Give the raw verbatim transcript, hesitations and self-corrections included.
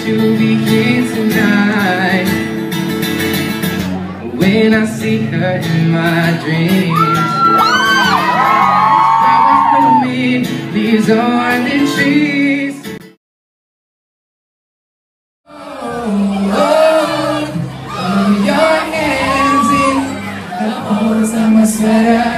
she'll be here tonight. When I see her in my dreams, flowers blooming, leaves on the trees. Oh, oh, throw your hands in the holes of my sweater.